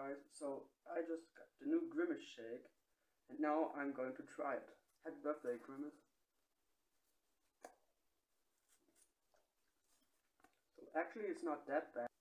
guys, so I just got the new Grimace Shake, and now I'm going to try it. Happy birthday, Grimace. So actually it's not that bad.